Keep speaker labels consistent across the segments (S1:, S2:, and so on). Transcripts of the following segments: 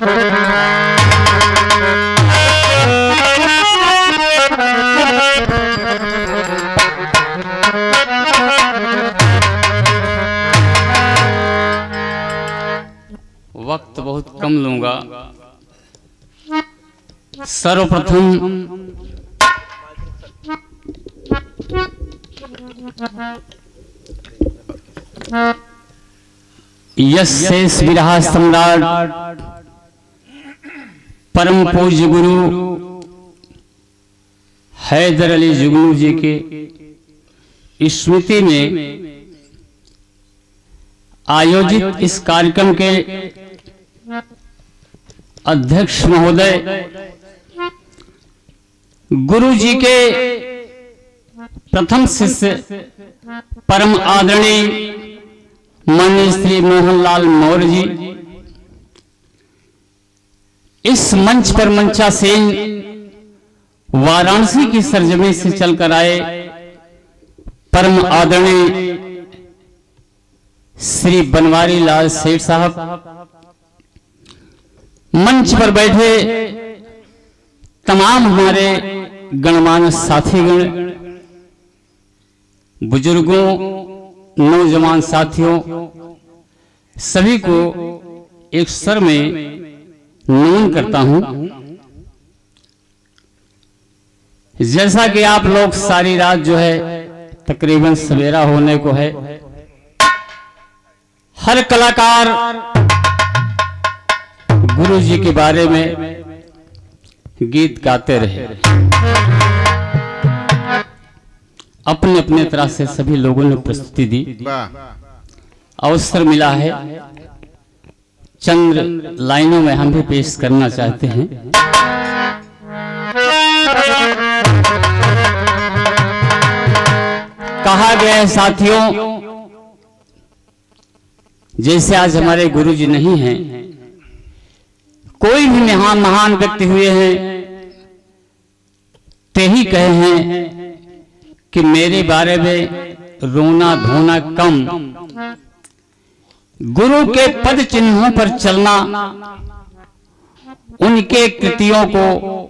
S1: वक्त बहुत कम लूंगा। सर्वप्रथम यश शेष विरहा सम्राट परम पूज्य गुरु हैदर अली जुगनू जी के स्मृति में आयोजित इस कार्यक्रम के अध्यक्ष महोदय गुरु जी के प्रथम शिष्य परम आदरणीय माननीय श्री मोहनलाल मौर्य जी, इस मंच पर मंचासीन वाराणसी की सरजमी से चलकर आए परम आदरणीय श्री बनवारी लाल सेठ साहब, मंच पर बैठे तमाम हमारे गणमान्य साथीगण, बुजुर्गों, नौजवान साथियों, सभी को एक स्वर में नमन करता हूं। जैसा कि आप लोग सारी रात जो है तकरीबन सवेरा होने को है, हर कलाकार गुरु जी के बारे में गीत गाते रहे, अपने अपने तरह से सभी लोगों ने प्रस्तुति दी। अवसर मिला है, चंद्र लाइनों में हम भी पेश करना चाहते हैं। कहा गया है साथियों, जैसे आज हमारे गुरु जी नहीं हैं, कोई भी महान व्यक्ति हुए हैं, ते ही कहे हैं कि मेरे बारे में रोना धोना कम, गुरु के पद चिन्हों पर चलना, उनके कृतियों को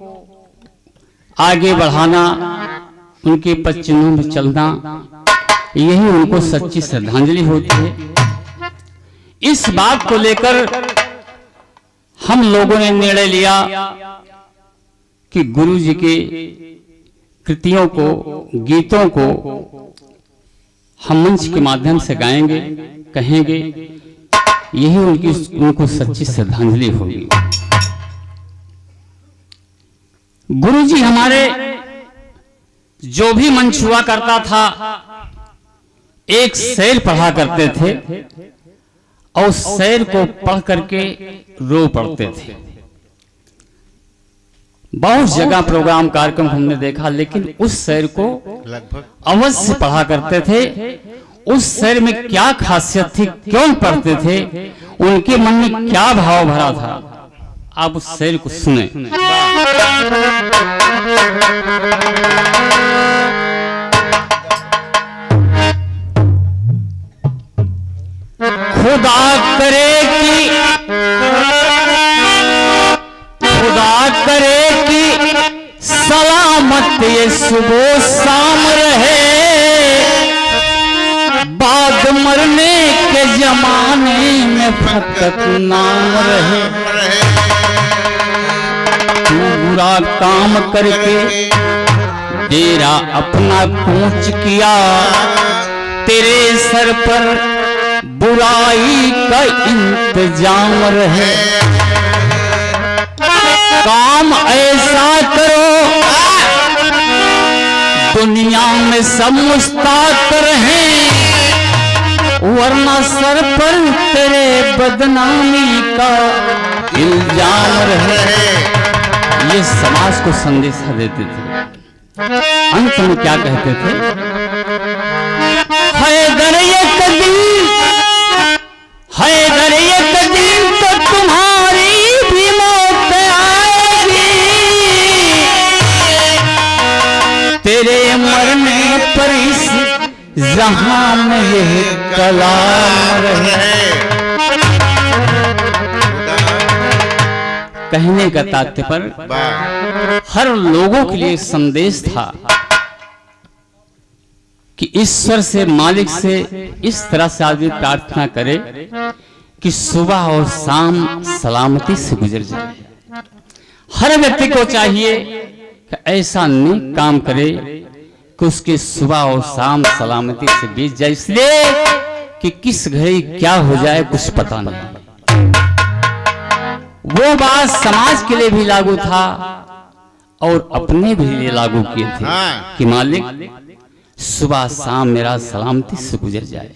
S1: आगे बढ़ाना, उनके पद चिन्हों पर चलना, यही उनको सच्ची श्रद्धांजलि होती है। इस बात को लेकर हम लोगों ने निर्णय लिया कि गुरु जी के कृतियों को, गीतों को हम मंच के माध्यम से गाएंगे, कहेंगे, यही उनको सच्ची श्रद्धांजलि होगी। गुरु जी हमारे जो भी मंच हुआ करता था, एक शेर पढ़ा करते थे और उस शेर को पढ़ करके रो पड़ते थे। बहुत जगह प्रोग्राम कार्यक्रम हमने देखा, लेकिन उस शेर को अवश्य पढ़ा करते थे। उस शेर में क्या खासियत थी, क्यों पढ़ते थे, उनके मन में क्या भाव भरा था, आप उस शेर को सुने। खुदा करे कि सलामत ये सुबह शाम रहे, बाद मरने के जमाने में फकत नाम रहे। तू बुरा काम करके डेरा अपना कूच किया, तेरे सर पर बुराई का इंतजाम रहे। काम ऐसा करो दुनिया में सब मुस्ताक रहें, वरना सर पर तेरे बदनामी का इल्जाम रहे। ये समाज को संदेशा देते थे। अंत में क्या कहते थे? हैदर एक दिन, हैदर एक दिन तो तुम्हारी भी मौत आएगी, तेरे मरने पर इस जहां में ये कलाम रहे। कहने का तात्पर्य हर लोगों के लिए संदेश था कि ईश्वर से, मालिक से इस तरह से आदमी प्रार्थना करे कि सुबह और शाम सलामती से गुजर जाए। हर व्यक्ति को चाहिए कि ऐसा नेक काम करे कि उसके सुबह और शाम सलामती से बीत जाए, इसलिए कि किस घड़ी क्या हो जाए कुछ पता नहीं। वो बात समाज के लिए भी लागू था और अपने भी लिए लागू किए थे कि मालिक सुबह शाम मेरा सलामती से गुजर जाए।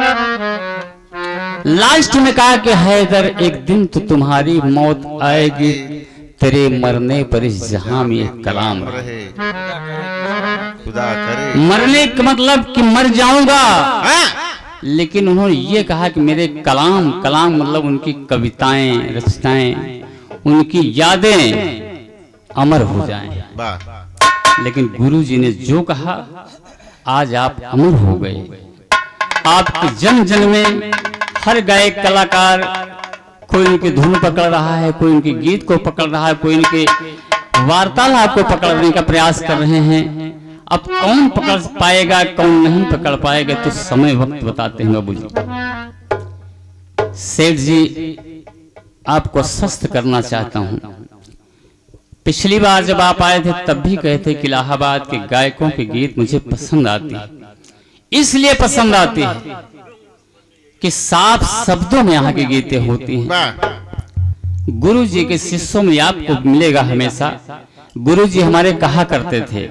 S1: लास्ट में कहा कि हैदर एक दिन तो तुम्हारी मौत आएगी, तेरे मरने पर इस जहां में एक कलाम रहे। खुदा करे। मरने का मतलब कि मर जाऊंगा, लेकिन उन्होंने ये कहा कि मेरे कलाम, कलाम मतलब उनकी कविताएं, रचनाएं, उनकी यादें अमर हो जाएं। लेकिन गुरुजी ने जो कहा, आज आप अमर हो गए। आपके जन जन में हर गायक कलाकार कोई उनकी धुन पकड़ रहा है, कोई उनके गीत को पकड़ रहा है, कोई उनके वार्तालाप को पकड़ने का प्रयास कर रहे हैं। अब कौन पकड़ पाएगा, कौन नहीं पकड़ पाएगा, तो समय वक्त बताते हैं बाबू जी। सेठ जी, आपको स्वस्थ करना चाहता हूं। पिछली बार जब आप आए थे तब भी कहते कि इलाहाबाद के गायकों के गीत मुझे पसंद आती है, इसलिए पसंद आती है कि साफ शब्दों में यहाँ की गीतें होती हैं। गुरु जी के शिष्यों में आपको मिलेगा हमेशा। गुरु जी हमारे कहा करते थे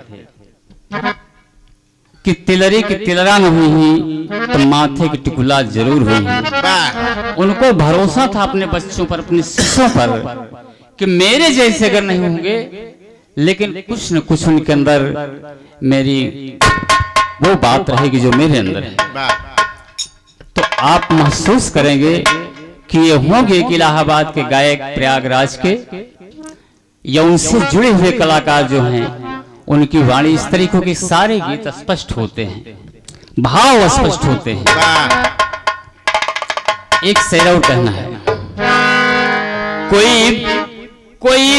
S1: कि तिलरी की तिलरा न हुई तो माथे की टिकुला जरूर हुई। उनको भरोसा था अपने बच्चों पर, अपने शिष्यों पर कि मेरे जैसे अगर नहीं होंगे, लेकिन कुछ न कुछ उनके अंदर मेरी वो बात रहेगी जो मेरे अंदर है। तो आप महसूस करेंगे कि ये होंगे कि इलाहाबाद के गायक, प्रयागराज के या उनसे जुड़े हुए कलाकार जो हैं, उनकी वाणी इस तरीकों के सारे गीत स्पष्ट होते हैं, भाव स्पष्ट होते हैं। एक शेर और कहना है, कोई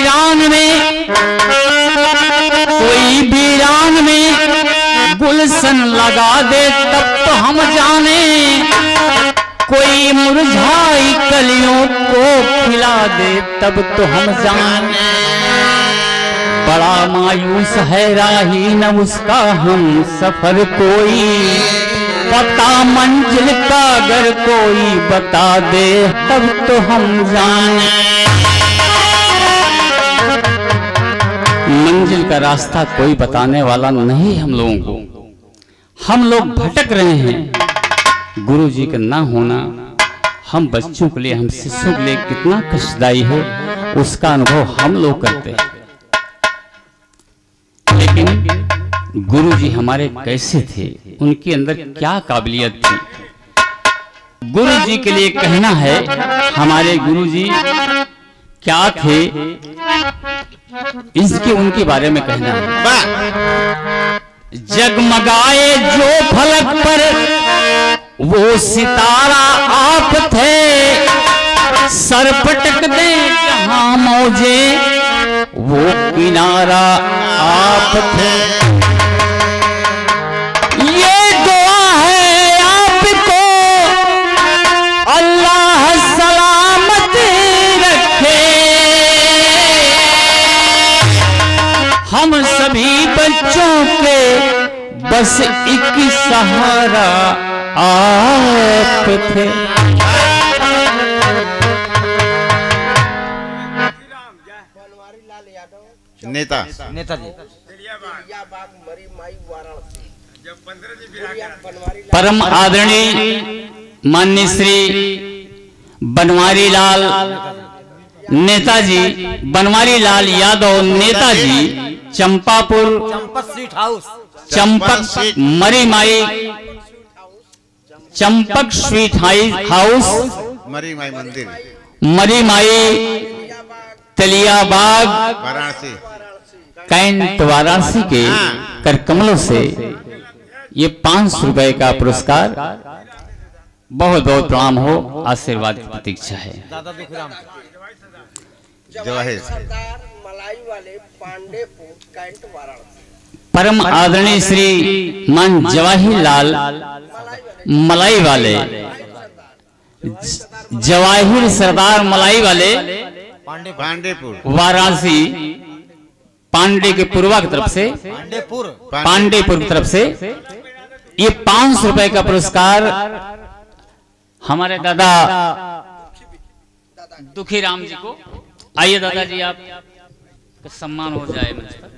S1: वीरान में गुलशन लगा दे तब तो हम जाने, कोई मुरझाई कलियों को खिला दे तब तो हम जाने। बड़ा मायूस है राही न उसका हम सफर, कोई पता मंजिल का अगर कोई बता दे तब तो हम जाने। मंजिल का रास्ता कोई बताने वाला नहीं हम लोगों को, हम लोग भटक रहे हैं। गुरु जी का ना होना हम बच्चों के लिए, हम शिष्यों के लिए कितना कष्टदायी है, उसका अनुभव हम लोग करते हैं। लेकिन गुरु जी हमारे कैसे थे, उनके अंदर क्या काबिलियत थी। गुरु जी के लिए कहना है, हमारे गुरु जी क्या थे, इसके उनके बारे में कहना है। जगमगाए जो फलक पर वो सितारा आप थे, सर पटक दे जहां मौजे वो किनारा आप थे। ये दुआ है आपको अल्लाह सलामत रखे, हम सभी बच्चों के बस एक सहारा आप थे।
S2: नेताजी
S1: परम आदरणीय माननीय श्री बनवारी लाल नेताजी, बनवारी लाल यादव नेताजी, Champapur
S2: Champak sweet house,
S1: Champak Mari Mai, Champak sweet house,
S3: Mari Mai मंदिर,
S1: मरी माई, तेलियाबाग,
S3: वाराणसी,
S1: कैंट वाराणसी के कर कमलों से ये 500 रुपए का पुरस्कार। बहुत बहुत प्रणाम हो, आशीर्वाद की प्रतीक्षा है।
S3: जवाहिर
S4: सरदार मलाई वाले पांडेपुर कैंट वाराणसी।
S1: परम आदरणीय श्री मान जवाहिरलाल मलाई वाले जवाहिर सरदार मलाई वाले
S3: पांडेपुर
S1: वाराणसी पांडे के पूर्वा की तरफ से पांडेपुर की तरफ से ये 500 रुपए का पुरस्कार हमारे दादा दुखी राम जी को। आइए दादाजी आप सम्मान हो जाए मंच पर।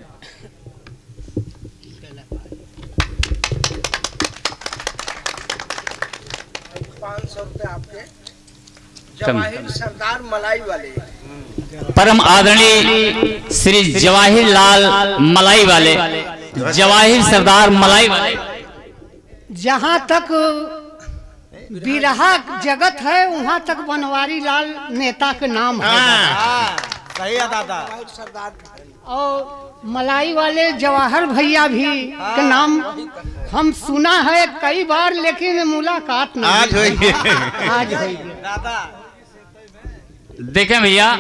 S4: 500 रुपए आपके जवाहिर सरदार मलाई वाले
S1: परम आदरणीय श्री जवाहिरलाल मलाई वाले जवाहिर सरदार मलाई वाले।
S5: जहाँ तक बिरहा जगत है वहाँ तक बनवारी लाल नेता के नाम है।
S2: सही है दादा।
S4: सरदार
S5: और मलाई वाले जवाहर भैया भी के नाम हम सुना है कई बार, लेकिन मुलाकात नहीं
S3: आज हुई।
S5: आज हुई।
S1: देखें भैया,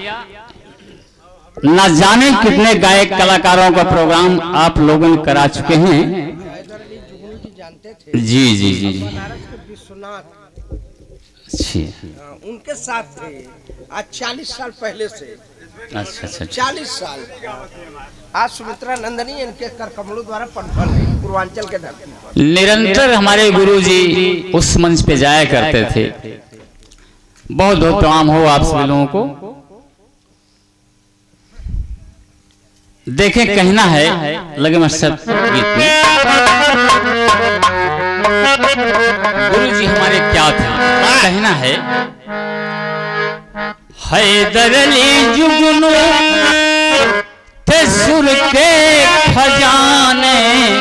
S1: न जाने कितने गायक कलाकारों का प्रोग्राम आप लोगों ने करा चुके हैं।
S4: जानते थे
S1: जी जी जी जी
S4: बनारस के विश्वनाथ
S1: अच्छी
S4: उनके साथ थे आज 40 साल पहले से।
S1: अच्छा अच्छा
S4: 40 साल आज सुमित्रा नंदनी इनके कर कमलों द्वारा पनपल है पूर्वांचल के धरती पर।
S1: निरंतर हमारे गुरुजी उस मंच पे जाया करते थे। बहुत बहुत प्रणाम हो आप सभी लोगों को। देखें कहना है लगे मकसद गीत में गुरुजी हमारे क्या थे। कहना है हैदर अली जुगनू थे सुर के खजाने,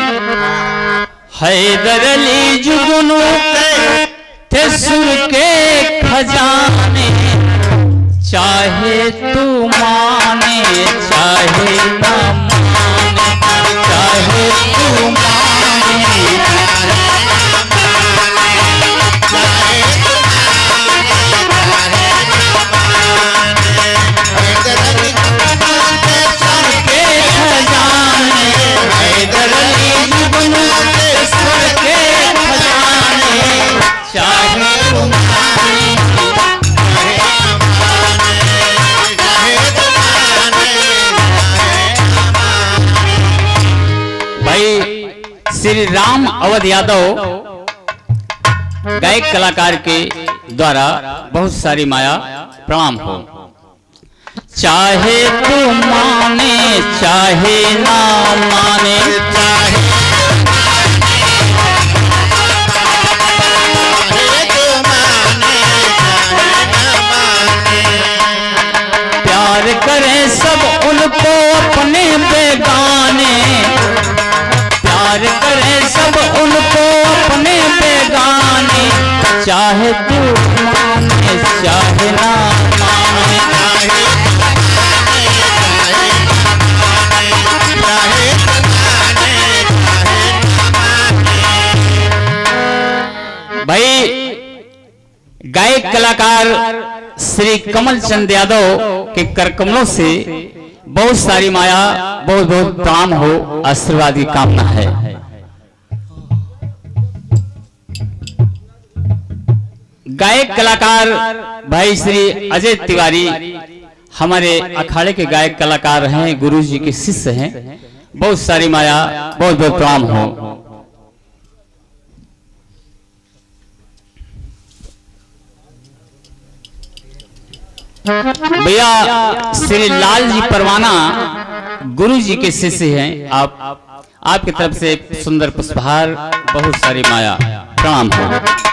S1: हैदर अली जुगनू थे सुर के खजाने, चाहे तू माने चाहे ना माने, चाहे तू माने श्री राम अवध यादव गायक कलाकार के द्वारा बहुत सारी माया प्रणाम हो। चाहे तू माने चाहे ना माने, प्यार करें सब उनको अपने बेगाने, प्यार करें सब उनको अपने बेगाने, चाहे तू माने चाहे ना माने, भाई गायक कलाकार श्री कमल चंद यादव के करकमलों से बहुत सारी माया बहुत बहुत प्रणाम हो, आशीर्वाद की कामना है। गायक कलाकार भाई श्री अजय तिवारी हमारे अखाड़े के गायक कलाकार हैं, गुरुजी के शिष्य हैं। बहुत सारी माया बहुत बहुत प्रणाम हो। भैया श्री लाल जी परवाना गुरु जी के शिष्य हैं। आपकी तरफ से सुंदर पुष्पहार बहुत सारी माया प्रणाम हो।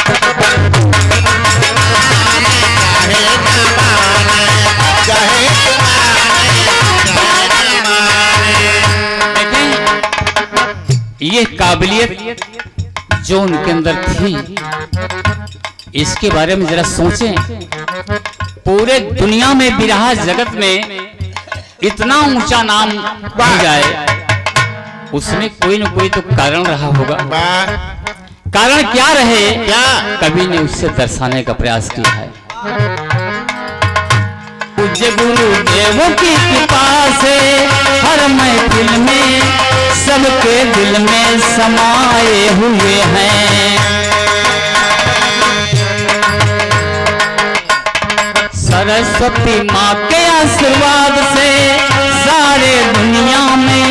S1: ये काबिलियत जो उनके अंदर थी इसके बारे में जरा सोचें। पूरे दुनिया में बिरहा जगत में इतना ऊंचा नाम बन जाए, उसमें कोई न कोई तो कारण रहा होगा। कारण क्या रहे, क्या कभी ने उससे दर्शाने का प्रयास किया है। पूज्य गुरुदेवों की कृपा से हर महफिल में सबके दिल में समाये हुए हैं। सरस्वती माँ के आशीर्वाद से सारे दुनिया में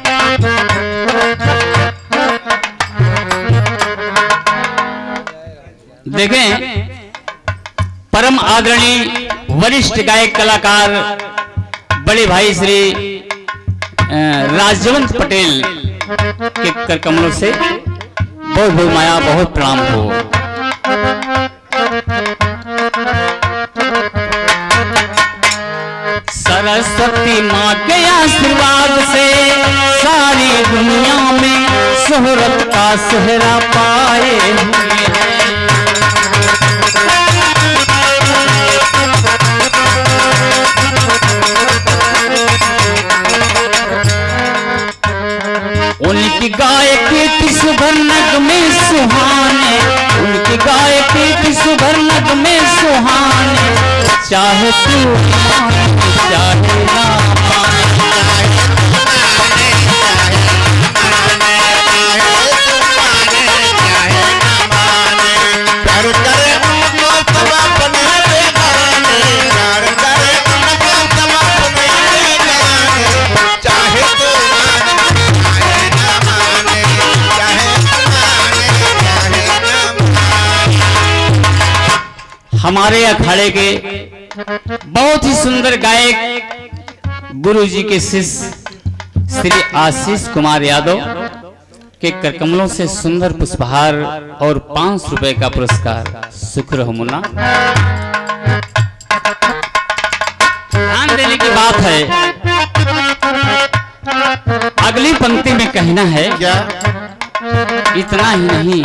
S1: देखें, परम आदरणीय वरिष्ठ गायक कलाकार बड़े भाई श्री राजवंत पटेल के कर कमलों से बहुत बहुत माया, बहुत प्रणाम हो। सरस्वती माँ के आशीर्वाद से सारी दुनिया में शोहरत का सेहरा पाए हुए हैं। उनकी गायकी सुभर नगमे सुहाने, उनकी गायकी सुभर नगमे सुहाने, चाहे तू चाहे ना हमारे अखाड़े के बहुत ही सुंदर गायक गुरु जी के शिष्य श्री आशीष कुमार यादव के करकमलों से सुंदर पुष्पहार और 500 रुपए का पुरस्कार। शुक्र हो मुन्ना। ध्यान देने की बात है, अगली पंक्ति में कहना है क्या, इतना ही नहीं,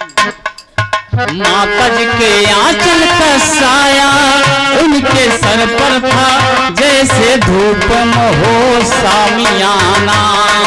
S1: माता जी के आंचल का साया उनके सर पर था, जैसे धूप में हो सामियाना।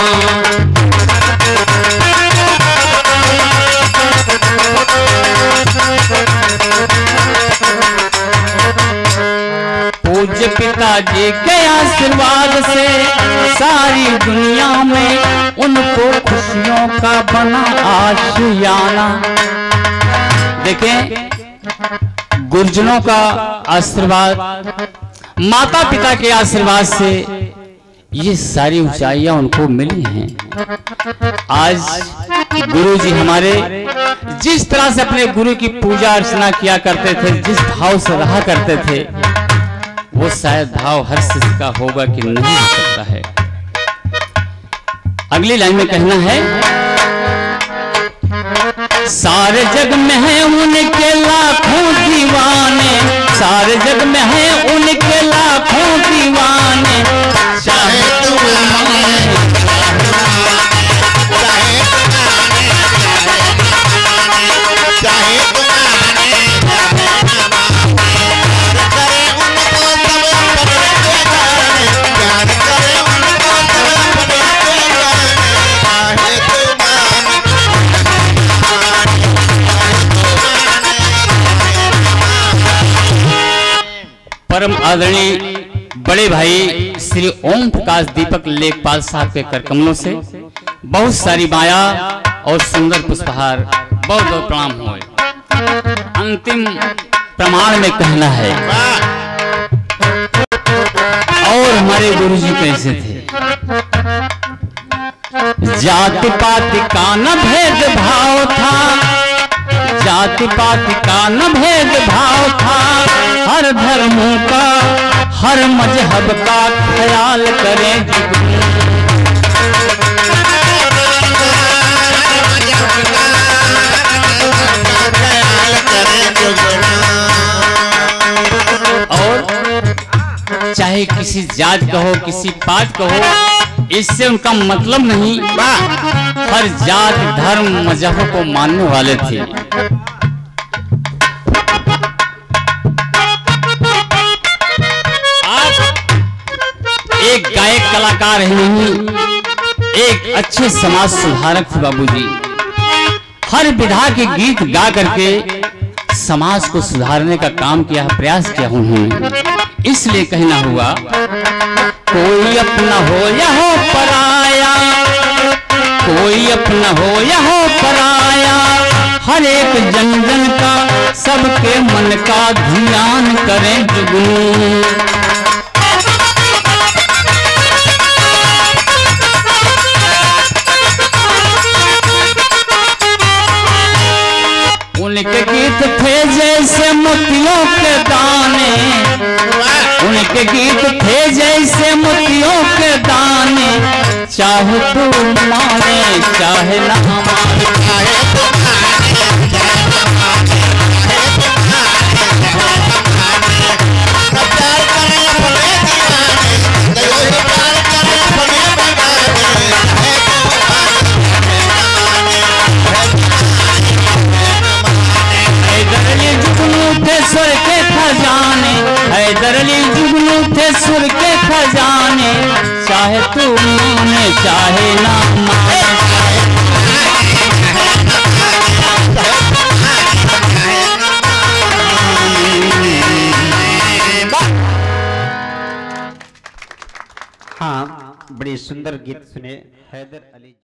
S1: पूज्य पिताजी के आशीर्वाद से सारी दुनिया में उनको खुशियों का बना आशियाना। देखें, गुरुजनों का आशीर्वाद, माता पिता के आशीर्वाद से ये सारी ऊंचाइयां उनको मिली हैं। आज गुरु जी हमारे जिस तरह से अपने गुरु की पूजा अर्चना किया करते थे, जिस भाव से रहा करते थे, वो शायद भाव हर किसी का होगा कि नहीं हो सकता है। अगली लाइन में कहना है, सारे जग में है उनके लाखों दीवाने, सारे जग में है उनके लाखों दीवाने, चाहे तू परम आदरणीय बड़े भाई श्री ओम प्रकाश दीपक लेखपाल साहब के करकमलों से बहुत सारी माया और सुंदर पुष्पहार, बहुत बहुत प्रणाम हुए। अंतिम प्रमाण में कहना है, और हमारे गुरु जी कैसे थे, जाति पाति का न भेद भाव था, जाति पाति का न भेद भाव था, हर धर्मों का हर मजहब का ख्याल करें और चाहे किसी जात का हो, किसी पात का हो, इससे उनका मतलब नहीं, हर जात धर्म मजहब को मानने वाले थे। एक गायक कलाकार ही नहीं, एक अच्छे समाज सुधारक थे बाबूजी। हर विधा के गीत गा करके समाज को सुधारने का काम किया, प्रयास किया उन्होंने। इसलिए कहना हुआ, कोई अपना हो या हो पराया, कोई अपना हो या हो पराया, हर एक जन जन का सबके मन का ध्यान करें जुगनू। उनके गीत थे जैसे मोतियों के दाने, उनके गीत थे जैसे मोतियों के दाने, चाहे तू माने चाहे ना माने, चाहे तू माने चाहे ना माने, प्यार करे अपने दीवाने, प्यार करे अपने बगाने, हैदरली जुगनू थे सुर के खजाने, हैदरली जुगनू थे सुर के खजाने, चाहे तू माने चाहे ना माने।
S6: हाँ, बड़ी सुंदर गीत सुने हैदर अली।